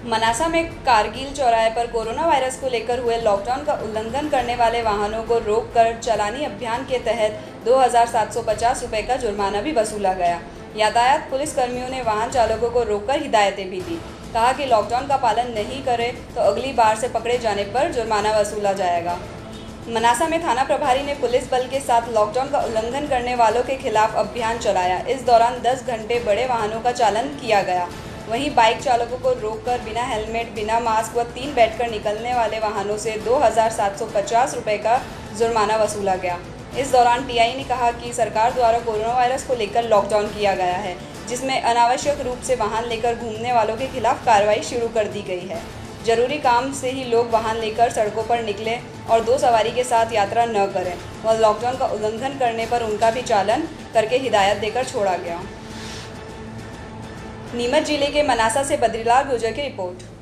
मनासा में कारगिल चौराहे पर कोरोना वायरस को लेकर हुए लॉकडाउन का उल्लंघन करने वाले वाहनों को रोककर चालानी अभियान के तहत 2,750 रुपये का जुर्माना भी वसूला गया। यातायात पुलिस कर्मियों ने वाहन चालकों को रोककर हिदायतें भी दी। कहा कि लॉकडाउन का पालन नहीं करे तो अगली बार से पकड़े जाने पर जुर्माना वसूला जाएगा। मनासा में थाना प्रभारी ने पुलिस बल के साथ लॉकडाउन का उल्लंघन करने वालों के खिलाफ अभियान चलाया। इस दौरान 10 घंटे बड़े वाहनों का चालन किया गया। वहीं बाइक चालकों को रोककर बिना हेलमेट, बिना मास्क व 3 बैठकर निकलने वाले वाहनों से 2,750 रुपये का जुर्माना वसूला गया। इस दौरान टीआई ने कहा कि सरकार द्वारा कोरोना वायरस को लेकर लॉकडाउन किया गया है, जिसमें अनावश्यक रूप से वाहन लेकर घूमने वालों के खिलाफ कार्रवाई शुरू कर दी गई है। जरूरी काम से ही लोग वाहन लेकर सड़कों पर निकलें और 2 सवारी के साथ यात्रा न करें। वह लॉकडाउन का उल्लंघन करने पर उनका भी चालन करके हिदायत देकर छोड़ा गया। नीमच जिले के मनासा से बद्रीलाल गुर्जर की रिपोर्ट।